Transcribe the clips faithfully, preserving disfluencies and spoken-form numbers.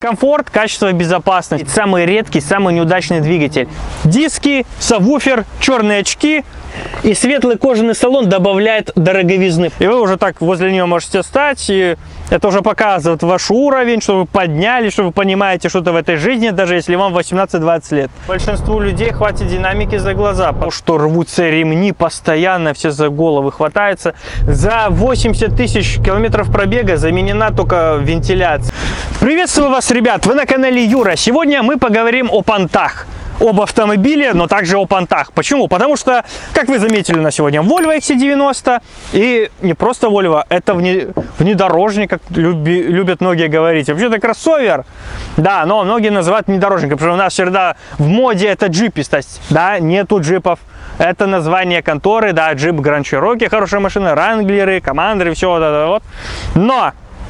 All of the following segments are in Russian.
Комфорт, качество, безопасность. Самый редкий, самый неудачный двигатель. Диски, сабвуфер, черные очки и светлый кожаный салон добавляет дороговизны. И вы уже так возле нее можете стать, и это уже показывает ваш уровень, что вы подняли, что вы понимаете что-то в этой жизни, даже если вам восемнадцать-двадцать лет. Большинству людей хватит динамики за глаза, потому что рвутся ремни постоянно, все за головы хватаются. За восемьдесят тысяч километров пробега заменена только вентиляция. Приветствую вас, ребят! Вы на канале Юра. Сегодня мы поговорим о понтах. Об автомобиле, но также о понтах. Почему? Потому что, как вы заметили, на сегодня Volvo икс си девяносто. И не просто Volvo, это внедорожник, как люби, любят многие говорить. Вообще-то кроссовер, да, но многие называют внедорожником, потому что у нас всегда в моде это джипистость, да, нету джипов. Это название конторы, да, джип Grand Cherokee, хорошая машина, ранглеры, командеры, все вот это вот. Но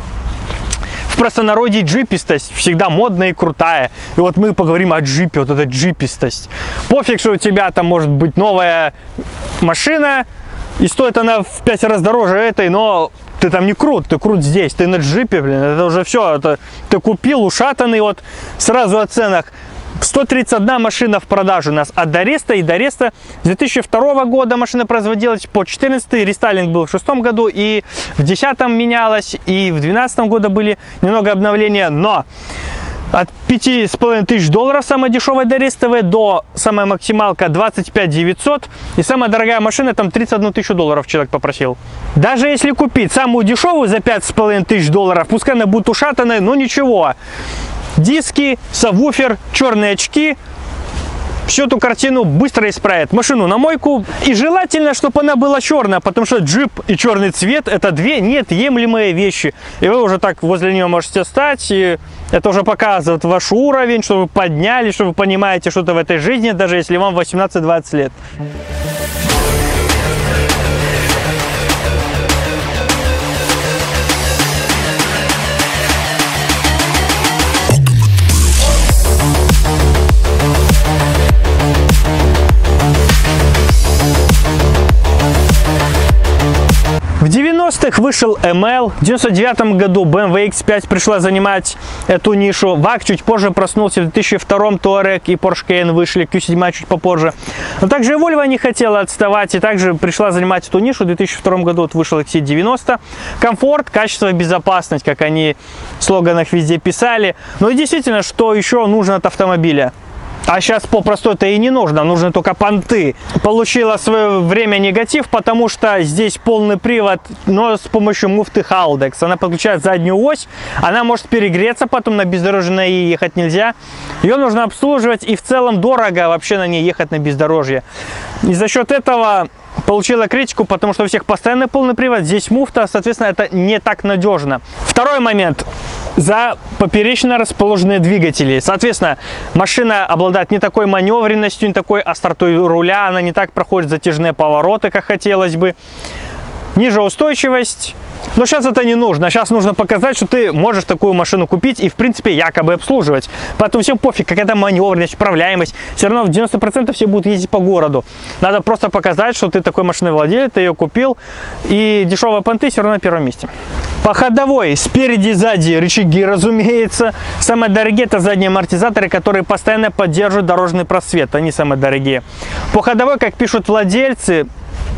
в простонародье джипистость всегда модная и крутая. И вот мы поговорим о джипе, вот эта джипистость. Пофиг, что у тебя там может быть новая машина, и стоит она в пять раз дороже этой, но ты там не крут, ты крут здесь, ты на джипе, блин, это уже все, это ты купил ушатанный, вот сразу о ценах. сто тридцать одна машина в продаже у нас от Дореста, и Дореста с две тысячи второго года машина производилась по две тысячи четырнадцатый, рестайлинг был в две тысячи шестом году, и в две тысячи десятом менялась, и в две тысячи двенадцатом году были немного обновления, но от пяти с половиной тысяч долларов самая дешевая Дорестовая до самая максималка двадцать пять тысяч девятьсот, и самая дорогая машина там тридцать одну тысячу долларов человек попросил. Даже если купить самую дешевую за пять с половиной тысяч долларов, пускай она будет ушатанная, но ничего. Диски, сабвуфер, черные очки. Всю эту картину быстро исправят. Машину на мойку. И желательно, чтобы она была черная, потому что джип и черный цвет — это две неотъемлемые вещи. И вы уже так возле нее можете стать. И это уже показывает ваш уровень, что вы подняли, что вы понимаете что-то в этой жизни, даже если вам восемнадцать-двадцать лет. В девяностых вышел эм эл, в девяносто девятом году бэ эм вэ икс пять пришла занимать эту нишу, вак чуть позже проснулся, в две тысячи втором Touareg и Porsche Cayenne вышли, кью семь чуть попозже. Но также и Volvo не хотела отставать, и также пришла занимать эту нишу. В две тысячи втором году вот вышел икс си девяносто. Комфорт, качество, безопасность, как они в слоганах везде писали. Ну и действительно, что еще нужно от автомобиля? А сейчас попросту-то и не нужно, нужны только понты. Получила в свое время негатив, потому что здесь полный привод, но с помощью муфты Haldex. Она подключает заднюю ось, она может перегреться, потом на бездорожье на ней ехать нельзя. Ее нужно обслуживать, и в целом дорого вообще на ней ехать на бездорожье. И за счет этого получила критику, потому что у всех постоянный полный привод, здесь муфта, соответственно, это не так надежно. Второй момент. За поперечно расположенные двигатели. Соответственно, машина обладает не такой маневренностью, не такой остротой руля, она не так проходит затяжные повороты, как хотелось бы. Ниже устойчивость. Но сейчас это не нужно. Сейчас нужно показать, что ты можешь такую машину купить и, в принципе, якобы обслуживать. Поэтому всем пофиг, какая-то маневренность, управляемость. Все равно в девяносто процентов все будут ездить по городу. Надо просто показать, что ты такой машиной владелец, ты ее купил. И дешевые понты все равно на первом месте. По ходовой, спереди и сзади рычаги, разумеется. Самые дорогие — это задние амортизаторы, которые постоянно поддерживают дорожный просвет. Они самые дорогие. По ходовой, как пишут владельцы,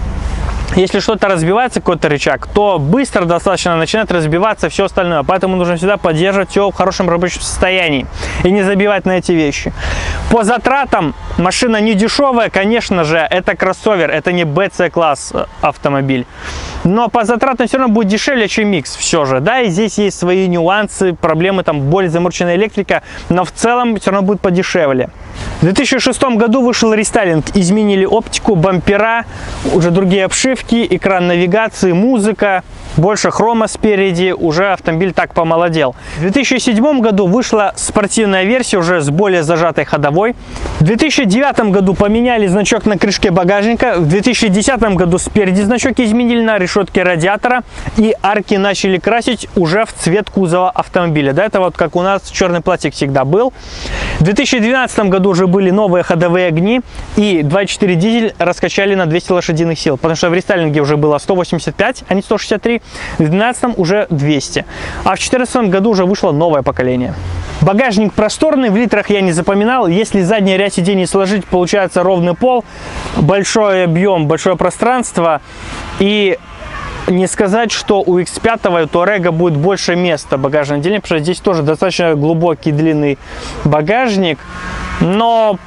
если что-то разбивается, какой-то рычаг, то быстро достаточно начинает разбиваться все остальное. Поэтому нужно всегда поддерживать все в хорошем рабочем состоянии и не забивать на эти вещи. По затратам машина не дешевая, конечно же, это кроссовер, это не бэ цэ класс автомобиль. Но по затратам все равно будет дешевле, чем Микс все же. Да, и здесь есть свои нюансы, проблемы, там более замороченная электрика, но в целом все равно будет подешевле. В две тысячи шестом году вышел рестайлинг, изменили оптику, бампера, уже другие обшивки, экран навигации, музыка, больше хрома спереди, уже автомобиль так помолодел. В две тысячи седьмом году вышла спортивная версия уже с более зажатой ходовой. В две тысячи девятом году поменяли значок на крышке багажника. В две тысячи десятом году спереди значок изменили на решетке радиатора, и арки начали красить уже в цвет кузова автомобиля. До этого, вот как у нас, черный пластик всегда был. В две тысячи двенадцатом году уже были новые ходовые огни, и два и четыре дизель раскачали на двести лошадиных сил, потому что в рестайлинге уже было сто восемьдесят пять, а не сто шестьдесят три. тысячный, в две тысячи двенадцатом уже двести, а в две тысячи четырнадцатом году уже вышло новое поколение. Багажник просторный, в литрах я не запоминал. Если задний ряд сидений сложить, получается ровный пол, большой объем, большое пространство. И не сказать, что у икс пять и у Touareg будет больше места в багажном отделении, потому что здесь тоже достаточно глубокий, длинный багажник. Но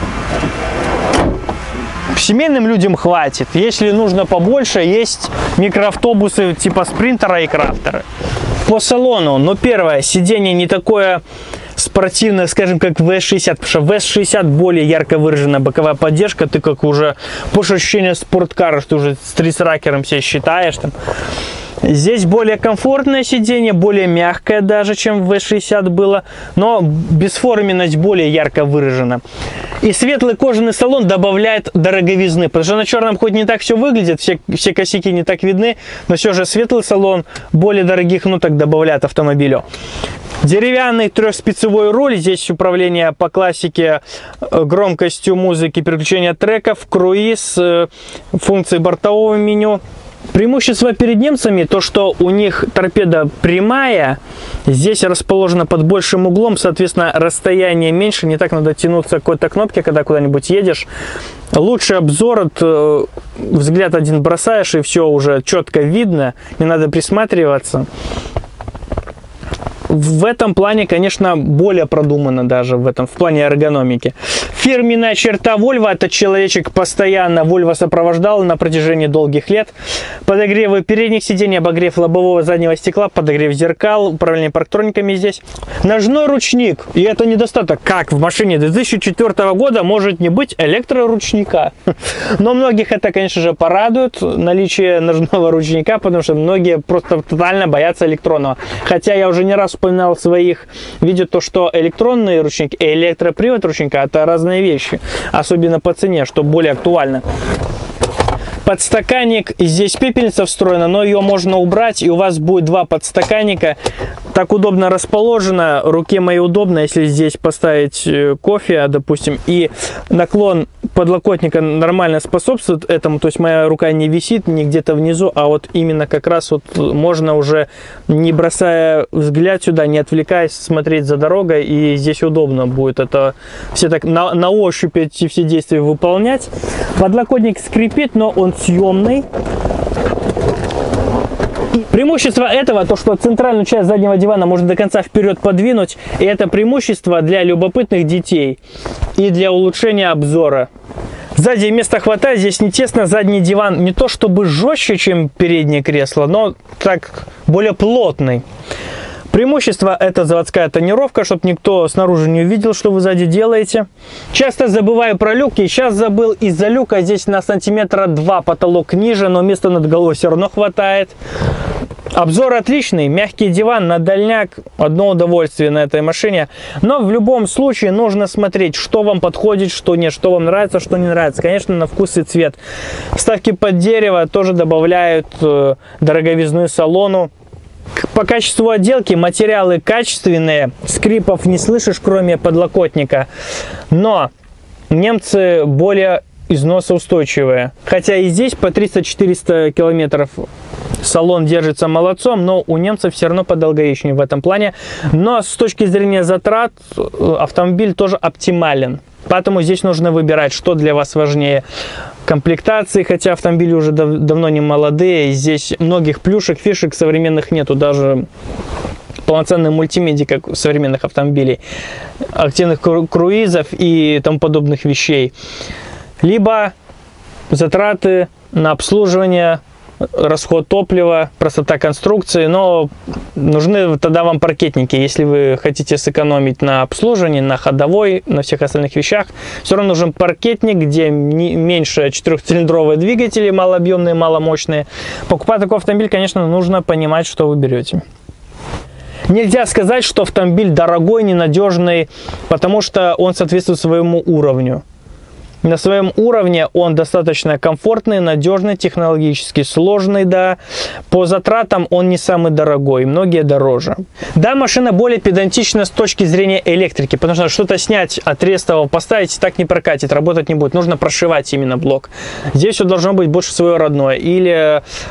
семейным людям хватит. Если нужно побольше, есть микроавтобусы типа Спринтера и Крафтера. По салону, ну, первое, сиденье не такое спортивное, скажем, как в эс шестьдесят, потому что в эс шестьдесят более ярко выраженная боковая поддержка, ты как уже, больше ощущение спорткара, что ты уже с трисракером себя считаешь там. Здесь более комфортное сиденье, более мягкое даже, чем в эс шестьдесят было, но бесформенность более ярко выражена. И светлый кожаный салон добавляет дороговизны, потому что на черном хоть не так все выглядит, все, все косяки не так видны, но все же светлый салон более дорогих ноток добавляет автомобилю. Деревянный трехспицевой руль, здесь управление по классике громкостью музыки, переключение треков, круиз, функции бортового меню. Преимущество перед немцами то, что у них торпеда прямая, здесь расположена под большим углом, соответственно расстояние меньше, не так надо тянуться к какой-то кнопке, когда куда-нибудь едешь. Лучший обзор, взгляд один бросаешь и все уже четко видно, не надо присматриваться. В этом плане, конечно, более продумано даже в этом, в плане эргономики. Фирменная черта Volvo, этот человечек постоянно Volvo сопровождал на протяжении долгих лет. Подогревы передних сидений, обогрев лобового заднего стекла, подогрев зеркал, управление парктрониками здесь. Ножной ручник, и это недостаток, как в машине две тысячи четвёртого года может не быть электроручника. Но многих это, конечно же, порадует, наличие ножного ручника, потому что многие просто тотально боятся электронного. Хотя я уже не раз вспоминал в своих видео то, что электронный ручник и электропривод ручника это разные вещи, особенно по цене, что более актуально. Подстаканник, здесь пепельница встроена, но ее можно убрать, и у вас будет два подстаканника. Так удобно расположено, руке моей удобно, если здесь поставить кофе, допустим, и наклон подлокотника нормально способствует этому, то есть моя рука не висит не где-то внизу, а вот именно как раз вот можно уже, не бросая взгляд сюда, не отвлекаясь, смотреть за дорогой, и здесь удобно будет это все так на, на ощупь эти все действия выполнять. Подлокотник скрипит, но он съемный. Преимущество этого, то что центральную часть заднего дивана можно до конца вперед подвинуть, и это преимущество для любопытных детей и для улучшения обзора. Сзади места хватает, здесь не тесно, задний диван не то чтобы жестче, чем переднее кресло, но так более плотный. Преимущество – это заводская тонировка, чтобы никто снаружи не увидел, что вы сзади делаете. Часто забываю про люки. Сейчас забыл из-за люка. Здесь на сантиметра два потолок ниже, но места над головой все равно хватает. Обзор отличный. Мягкий диван на дальняк. Одно удовольствие на этой машине. Но в любом случае нужно смотреть, что вам подходит, что нет, что вам нравится, что не нравится. Конечно, на вкус и цвет. Вставки под дерево тоже добавляют э, дороговизну салону. По качеству отделки материалы качественные, скрипов не слышишь, кроме подлокотника, но немцы более износоустойчивые. Хотя и здесь по триста-четыреста километров салон держится молодцом, но у немцев все равно подолговечнее в этом плане. Но с точки зрения затрат автомобиль тоже оптимален. Поэтому здесь нужно выбирать, что для вас важнее. Комплектации, хотя автомобили уже дав давно не молодые, здесь многих плюшек, фишек современных нету, даже полноценной мультимедии, как у современных автомобилей, активных кру круизов и тому подобных вещей. Либо затраты на обслуживание, расход топлива, простота конструкции, но нужны тогда вам паркетники, если вы хотите сэкономить на обслуживании, на ходовой, на всех остальных вещах. Все равно нужен паркетник, где не, меньше четырехцилиндровые двигатели, малообъемные, маломощные. Покупая такой автомобиль, конечно, нужно понимать, что вы берете. Нельзя сказать, что автомобиль дорогой, ненадежный, потому что он соответствует своему уровню. На своем уровне он достаточно комфортный, надежный, технологически сложный, да. По затратам он не самый дорогой, многие дороже. Да, машина более педантична с точки зрения электрики, потому что что-то снять от рестового поставить так не прокатит, работать не будет. Нужно прошивать именно блок. Здесь все должно быть больше свое родное. Или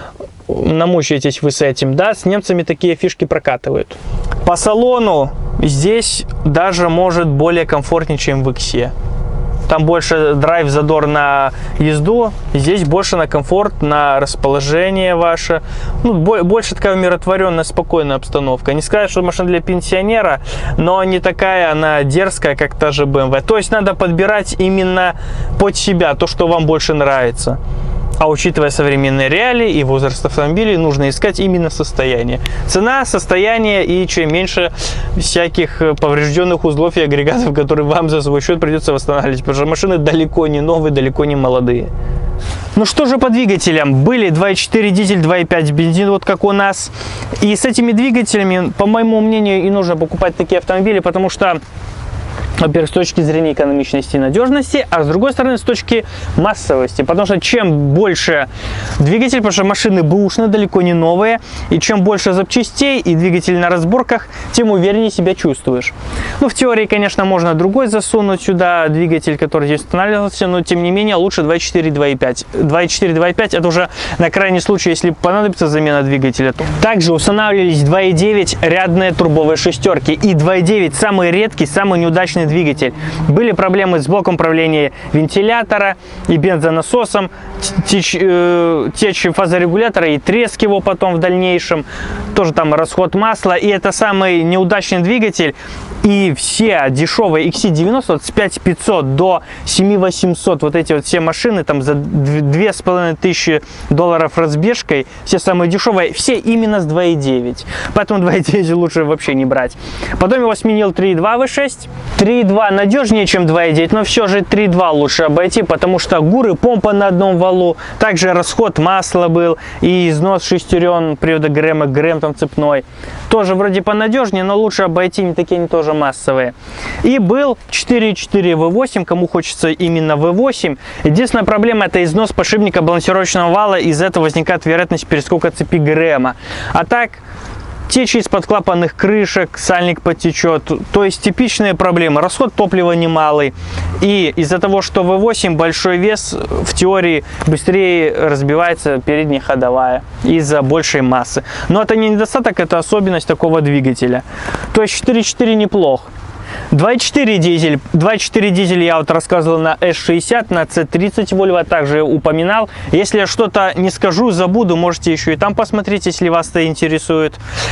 намучаетесь вы с этим, да, с немцами такие фишки прокатывают. По салону здесь даже может более комфортнее, чем в Иксе. Там больше драйв, задор на езду, здесь больше на комфорт, на расположение ваше. Ну, больше такая умиротворенная, спокойная обстановка. Не сказать, что машина для пенсионера, но не такая она дерзкая, как та же бэ эм вэ. То есть надо подбирать именно под себя, то, что вам больше нравится. А учитывая современные реалии и возраст автомобилей, нужно искать именно состояние. Цена, состояние, и чем меньше всяких поврежденных узлов и агрегатов, которые вам за свой счет придется восстанавливать. Потому что машины далеко не новые, далеко не молодые. Ну что же по двигателям? Были два и четыре дизель, два и пять бензин, вот как у нас. И с этими двигателями, по моему мнению, и нужно покупать такие автомобили, потому что, во-первых, с точки зрения экономичности и надежности, а с другой стороны, с точки массовости. Потому что чем больше двигатель, потому что машины бэушные, далеко не новые, и чем больше запчастей и двигатель на разборках, тем увереннее себя чувствуешь. Ну, в теории, конечно, можно другой засунуть сюда двигатель, который здесь устанавливался, но, тем не менее, лучше два и четыре, два и пять. два и четыре, два и пять это уже на крайний случай, если понадобится замена двигателя. Также устанавливались два и девять рядные турбовые шестерки. И два и девять самый редкий, самый неудачный двигатель. Были проблемы с блоком управления вентилятора и бензонасосом, течь, э, течь фазорегулятора и треск его потом в дальнейшем, тоже там расход масла, и это самый неудачный двигатель. И все дешевые икс си девяносто от с пять тысяч пятьсот до семь тысяч восемьсот, вот эти вот все машины там за две с половиной тысячи долларов разбежкой, все самые дешевые, все именно с два и девять. Поэтому два и девять лучше вообще не брать. Потом его сменил три и два вэ шесть. три и два надежнее, чем два и девять, но все же три и два лучше обойти, потому что гуры, помпа на одном валу, также расход масла был и износ шестерен привода ГРМ, ГРМ там цепной. Тоже вроде понадежнее, но лучше обойти, не такие они тоже массовые. И был четыре и четыре вэ восемь, кому хочется именно вэ восемь. Единственная проблема — это износ подшипника балансировочного вала, из этого возникает вероятность перескока цепи ГРМа. А так, течь из-под клапанных крышек, сальник подтечет, то есть типичные проблемы. Расход топлива немалый. И из-за того, что вэ восемь большой вес, в теории быстрее разбивается передняя ходовая из-за большей массы. Но это не недостаток, это особенность такого двигателя. То есть четыре и четыре неплох. два и четыре дизель. два и четыре дизель я вот рассказывал на эс шестьдесят, на си тридцать Volvo также упоминал. Если я что-то не скажу, забуду, можете еще и там посмотреть, если вас это интересует.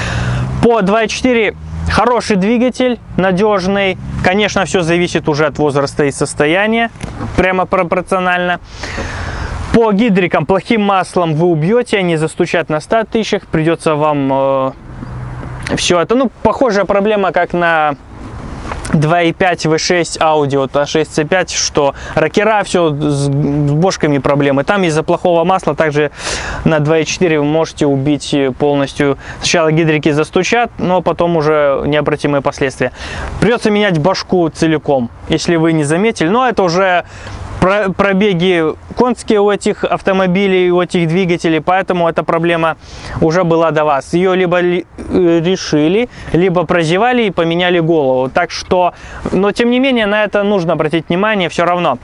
По два и четыре хороший двигатель, надежный. Конечно, все зависит уже от возраста и состояния, прямо пропорционально. По гидрикам плохим маслом вы убьете, они застучат на ста тысячах, придется вам э, все это. Ну, похожая проблема, как на два и пять вэ шесть Audi от а шесть си пять, что рокера, все с бошками проблемы. Там из-за плохого масла также на два и четыре вы можете убить полностью. Сначала гидрики застучат, но потом уже необратимые последствия. Придется менять башку целиком, если вы не заметили. Но это уже пробеги конские у этих автомобилей, у этих двигателей, поэтому эта проблема уже была до вас. Ее либо решили, либо прозевали и поменяли голову. Так что, но тем не менее, на это нужно обратить внимание все равно.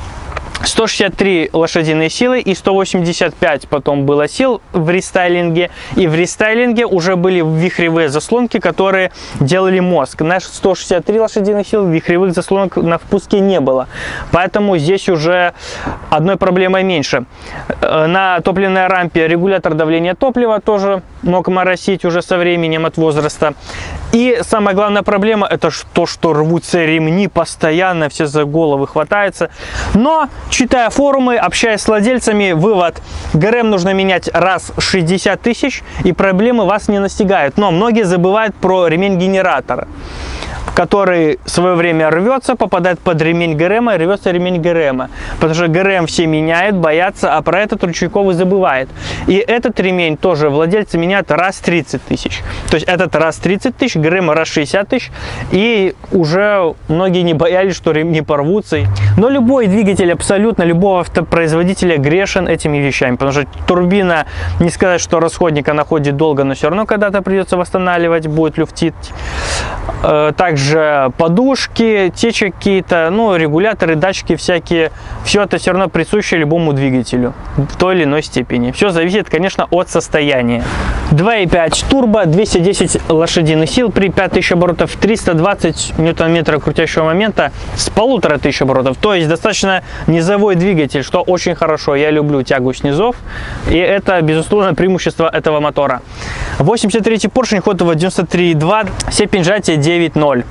сто шестьдесят три лошадиные силы и сто восемьдесят пять потом было сил в рестайлинге. И в рестайлинге уже были вихревые заслонки, которые делали мозг. На сто шестьдесят три лошадиных сил вихревых заслонок на впуске не было. Поэтому здесь уже одной проблемой меньше. На топливной рампе регулятор давления топлива тоже мог моросить уже со временем от возраста. И самая главная проблема — это то, что рвутся ремни постоянно, все за головы хватаются. Но, читая форумы, общаясь с владельцами, вывод: ГРМ нужно менять раз в шестьдесят тысяч, и проблемы вас не настигают. Но многие забывают про ремень генератора, который в свое время рвется, попадает под ремень ГРМа, и рвется ремень ГРМа. Потому что ГРМ все меняют, боятся, а про этот ручейковый забывает. И этот ремень тоже владельцы меняют раз в тридцать тысяч. То есть этот раз в тридцать тысяч, ГРМ раз в шестьдесят тысяч, и уже многие не боялись, что ремни порвутся. Но любой двигатель, абсолютно любого автопроизводителя грешен этими вещами. Потому что турбина, не сказать, что расходник она ходит долго, но все равно когда-то придется восстанавливать, будет люфтить. также подушки, течи какие-то, ну, регуляторы, датчики всякие. Все это все равно присуще любому двигателю в той или иной степени. Все зависит, конечно, от состояния. два и пять турбо, двести десять лошадиных сил при пять тысяч оборотов, триста двадцать ньютон-метров крутящего момента с полутора тысяч оборотов. То есть достаточно низовой двигатель, что очень хорошо. Я люблю тягу снизов, и это, безусловно, преимущество этого мотора. восемьдесят третий поршень, ход его девяносто три и два, степень сжатия девять ноль.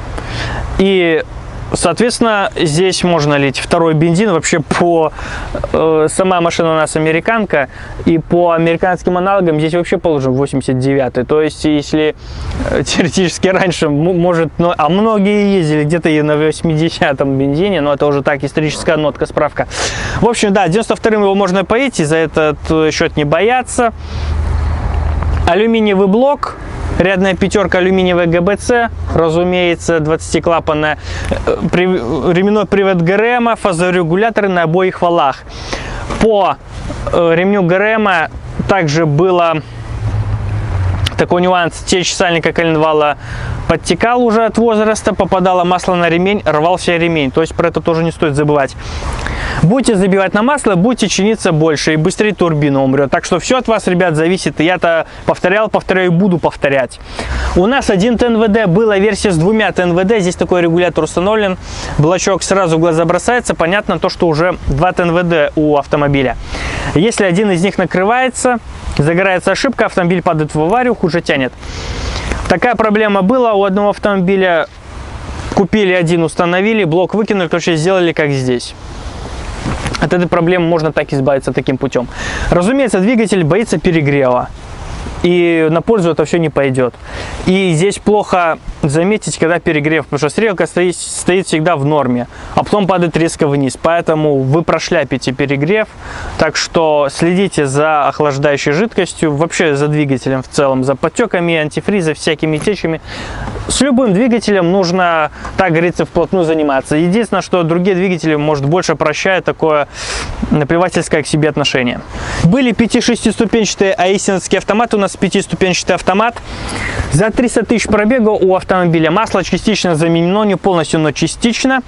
И соответственно, здесь можно лить второй бензин. Вообще, по э, сама машина у нас американка, и по американским аналогам здесь вообще положен восемьдесят девятый. То есть, если э, теоретически раньше, может, ну, а многие ездили где-то и на восьмидесятом бензине, но это уже так, историческая нотка, справка. В общем, да, девяносто вторым его можно поить, и за этот счет не бояться. Алюминиевый блок. Рядная пятерка, алюминиевая ГБЦ, разумеется, двадцатиклапанная, ременной привод ГРМ, фазорегуляторы на обоих валах. По ремню ГРМ также было такой нюанс: течь сальника коленвала подтекал уже от возраста, попадало масло на ремень, рвался ремень. То есть про это тоже не стоит забывать. Будете забивать на масло, будете чиниться больше, и быстрее турбина умрет. Так что все от вас, ребят, зависит. Я-то повторял, повторяю и буду повторять. У нас один ТНВД, была версия с двумя ТНВД. Здесь такой регулятор установлен. Блочок сразу в глаза бросается. Понятно то, что уже два ТНВД у автомобиля. Если один из них накрывается, загорается ошибка, автомобиль падает в аварию, хуже тянет. Такая проблема была у одного автомобиля. Купили один, установили, блок выкинули, короче, сделали как здесь. От этой проблемы можно так избавиться таким путем. Разумеется, двигатель боится перегрева, и на пользу это все не пойдет. И здесь плохо заметить, когда перегрев, потому что стрелка стоит, стоит всегда в норме, а потом падает резко вниз. Поэтому вы прошляпите перегрев. Так что следите за охлаждающей жидкостью, вообще за двигателем в целом, за подтеками, антифриза, всякими течами. С любым двигателем нужно, так говорится, вплотную заниматься. Единственное, что другие двигатели, может, больше прощают такое наплевательское к себе отношение. Были пяти-шестиступенчатые аисиновские автоматы, у нас пятиступенчатый автомат. За триста тысяч пробега у автомобиля. Масло частично заменено, не полностью, но частично.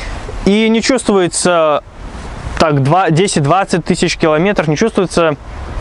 И не чувствуется так десять-двадцать тысяч километров, не чувствуется,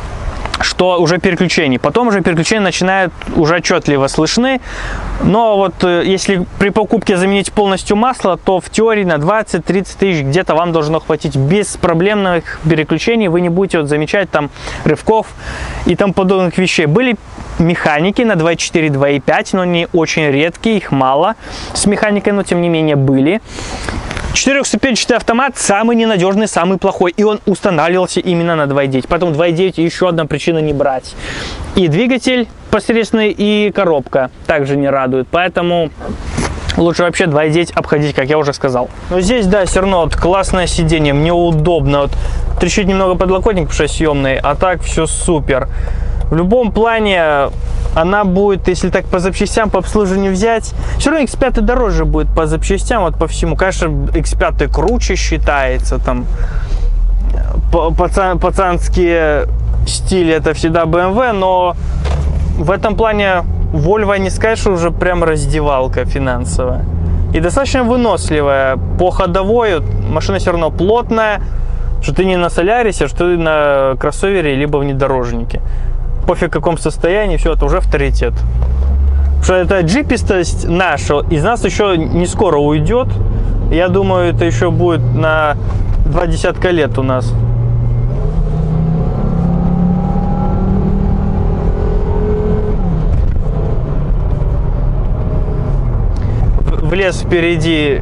что уже переключение. Потом уже переключения начинают уже отчетливо слышны. Но вот если при покупке заменить полностью масло, то в теории на двадцать-тридцать тысяч где-то вам должно хватить без проблемных переключений. Вы не будете вот замечать там рывков и тому подобных вещей. Были механики на два и четыре, два и пять, но они очень редкие, их мало с механикой, но тем не менее были. Четырехступенчатый автомат самый ненадежный, самый плохой, и он устанавливался именно на два и девять. Поэтому два и девять еще одна причина не брать. И двигатель посредственный, и коробка также не радует, поэтому лучше вообще два и девять обходить, как я уже сказал. Но здесь, да, все равно вот классное сиденье, мне удобно. Вот трещит немного подлокотник, потому что съемный, а так все супер. В любом плане она будет, если так по запчастям, по обслуживанию взять, все равно икс пять дороже будет по запчастям, вот по всему. Конечно, икс пять круче считается, там пацан, пацанские стили это всегда бэ эм вэ, но в этом плане Volvo не сказать, что уже прям раздевалка финансовая. И достаточно выносливая. По ходовой машина все равно плотная, что ты не на Солярисе, что ты на кроссовере, либо внедорожнике. Пофиг в каком состоянии, все, это уже авторитет. Потому что эта джипистость наша из нас еще не скоро уйдет. Я думаю, это еще будет на два десятка лет у нас. В лес впереди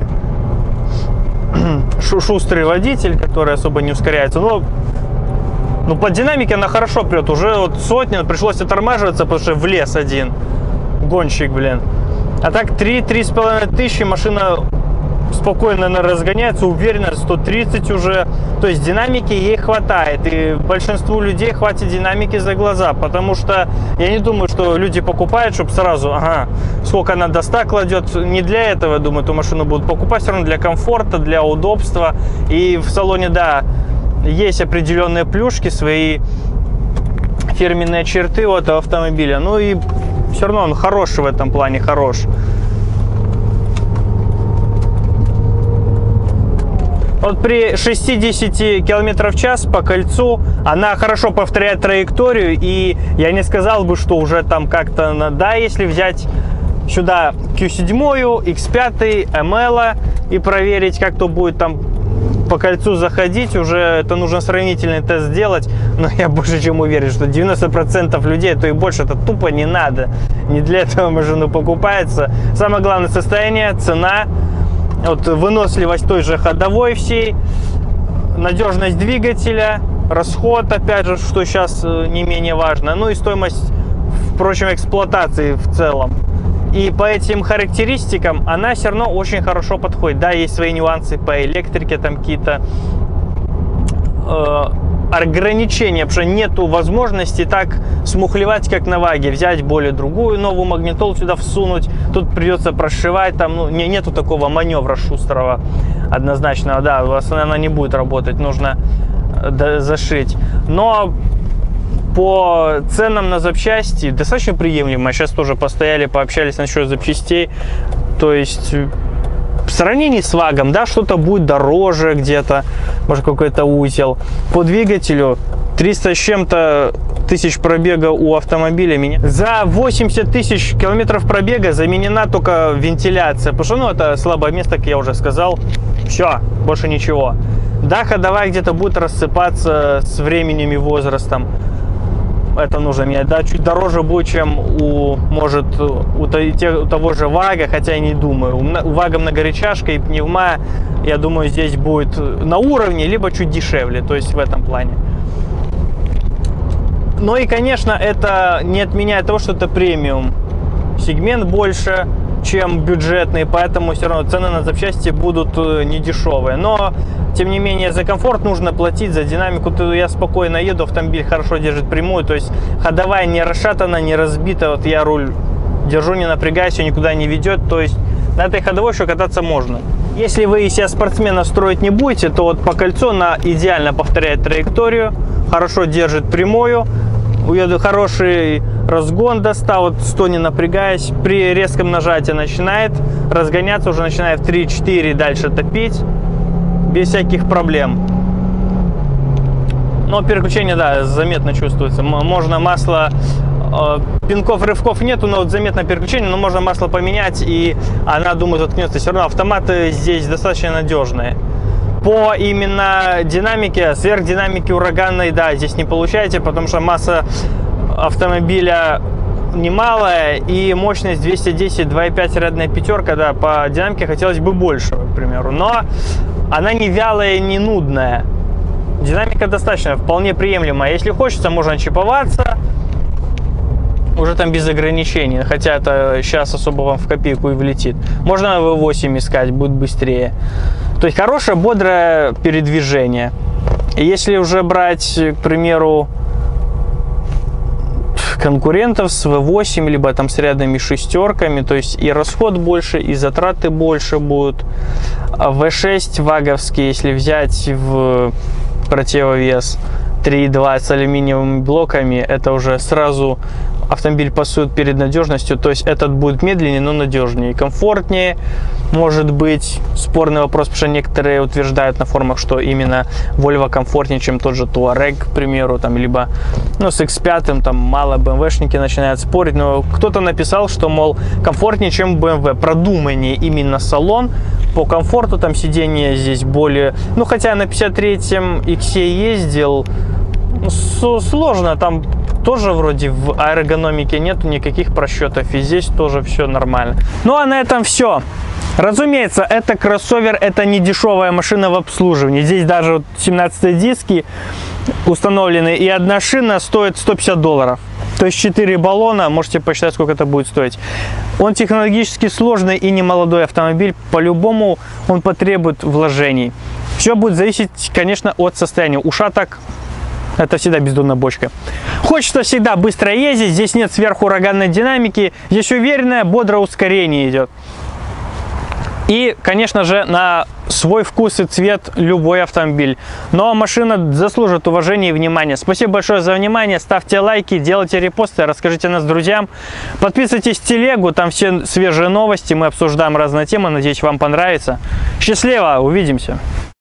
шустрый водитель, который особо не ускоряется, но ну, по динамике она хорошо прет. Уже вот сотня, пришлось оттормаживаться, потому что в лес один. Гонщик, блин. А так три-три с половиной тысячи, машина спокойно разгоняется, уверенно, сто тридцать уже. То есть динамики ей хватает. И большинству людей хватит динамики за глаза. Потому что я не думаю, что люди покупают, чтобы сразу, ага, сколько она до ста кладет. Не для этого, думаю, эту машину будут покупать. Все равно для комфорта, для удобства. И в салоне, да, есть определенные плюшки, свои фирменные черты у этого автомобиля. Ну и все равно он хороший в этом плане, хорош. Вот при шестидесяти километрах в час по кольцу она хорошо повторяет траекторию, и я не сказал бы, что уже там как-то, да, если взять сюда кью семь, икс пять, эм эл и проверить, как то будет там по кольцу заходить, уже это нужно сравнительный тест сделать, но я больше чем уверен, что девяносто процентов людей, то и больше, это тупо не надо, не для этого машина покупается. Самое главное состояние, цена, вот выносливость той же ходовой всей, надежность двигателя, расход, опять же, что сейчас не менее важно, ну и стоимость, впрочем, эксплуатации в целом. И по этим характеристикам она все равно очень хорошо подходит. Да, есть свои нюансы по электрике, там какие-то э, ограничения, потому что нету возможности так смухлевать, как на Ваге, взять более другую новую магнитолу сюда всунуть. Тут придется прошивать, там ну, не, нету такого маневра шустрого однозначного. Да, у вас она не будет работать, нужно э, зашить. Но по ценам на запчасти достаточно приемлемо. Сейчас тоже постояли, пообщались насчет запчастей. То есть в сравнении с Вагом, да, что-то будет дороже где-то, может какой-то узел. По двигателю триста с чем-то тысяч пробега у автомобиля. Меня за восемьдесят тысяч километров пробега заменена только вентиляция. Потому что ну, это слабое место, как я уже сказал. Все, больше ничего. Да, ходовая где-то будет рассыпаться с временем и возрастом. Это нужно менять, да, чуть дороже будет, чем у, может, у, у того же Вага, хотя я не думаю. У Вага многорычажка и пневма, я думаю, здесь будет на уровне, либо чуть дешевле, то есть в этом плане. Ну и, конечно, это не отменяет того, что это премиум. Сегмент больше, чем бюджетный, поэтому все равно цены на запчасти будут не дешевые. Но, тем не менее, за комфорт нужно платить, за динамику. Я спокойно еду, автомобиль хорошо держит прямую, то есть ходовая не расшатана, не разбита. Вот я руль держу, не напрягаюсь, никуда не ведет, то есть на этой ходовой еще кататься можно. Если вы из себя спортсмена строить не будете, то вот по кольцу она идеально повторяет траекторию, хорошо держит прямую. Уеду хороший разгон до ста, вот сто не напрягаясь, при резком нажатии начинает разгоняться, уже начинает в три-четыре дальше топить, без всяких проблем. Но переключение, да, заметно чувствуется. Можно масло, э, пинков, рывков нету, но вот заметно переключение, но можно масло поменять, и она, думаю, заткнется. Все равно автоматы здесь достаточно надежные. По именно динамике, сверхдинамики ураганной, да, здесь не получаете, потому что масса автомобиля немалая и мощность двести десять, два и пять рядная пятерка, да, по динамике хотелось бы больше, к примеру, но она не вялая, не нудная. Динамика достаточно, вполне приемлемая. Если хочется, можно чиповаться, уже там без ограничений, хотя это сейчас особо вам в копейку и влетит. Можно ви восемь искать, будет быстрее. То есть хорошее, бодрое передвижение. И если уже брать, к примеру, конкурентов с ви восемь, либо там с рядными шестерками, то есть и расход больше, и затраты больше будут. А ви шесть ваговский, если взять в противовес три и два с алюминиевыми блоками, это уже сразу автомобиль пасует перед надежностью, то есть этот будет медленнее, но надежнее, комфортнее. Может быть спорный вопрос, потому что некоторые утверждают на форумах, что именно Volvo комфортнее, чем тот же Touareg, к примеру, там, либо ну, с икс пять, там мало бэ эм вэ-шники начинают спорить, но кто-то написал, что, мол, комфортнее, чем бэ эм вэ, продуманнее именно салон, по комфорту, там сиденье здесь более, ну, хотя на пятьдесят третьем иксе ездил, сложно, там тоже вроде в аэрогономике нету никаких просчетов, и здесь тоже все нормально. Ну а на этом все. Разумеется, это кроссовер, это не дешевая машина в обслуживании. Здесь даже вот семнадцатые диски установлены, и одна шина стоит сто пятьдесят долларов. То есть четыре баллона, можете посчитать, сколько это будет стоить. Он технологически сложный и не молодой автомобиль, по-любому он потребует вложений. Все будет зависеть, конечно, от состояния. Ушаток — это всегда бездонная бочка. Хочется всегда быстро ездить, здесь нет сверхураганной динамики, здесь уверенное, бодрое ускорение идет. И, конечно же, на свой вкус и цвет любой автомобиль. Но машина заслужит уважения и внимания. Спасибо большое за внимание. Ставьте лайки, делайте репосты, расскажите о нас друзьям. Подписывайтесь в телегу, там все свежие новости. Мы обсуждаем разные темы. Надеюсь, вам понравится. Счастливо, увидимся.